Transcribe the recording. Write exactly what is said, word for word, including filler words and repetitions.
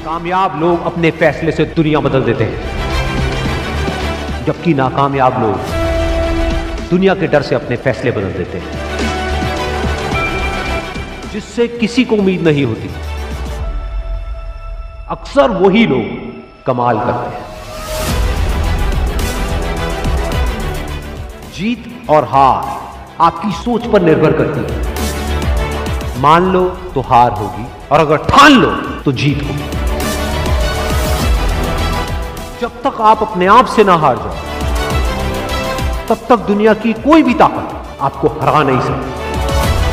कामयाब लोग अपने फैसले से दुनिया बदल देते हैं, जबकि नाकामयाब लोग दुनिया के डर से अपने फैसले बदल देते हैं, जिससे किसी को उम्मीद नहीं होती। अक्सर वही लोग कमाल करते हैं। जीत और हार आपकी सोच पर निर्भर करती है। मान लो तो हार होगी, और अगर ठान लो तो जीत होगी। जब तक आप अपने आप से ना हार जाओ, तब तक दुनिया की कोई भी ताकत आपको हरा नहीं सकती।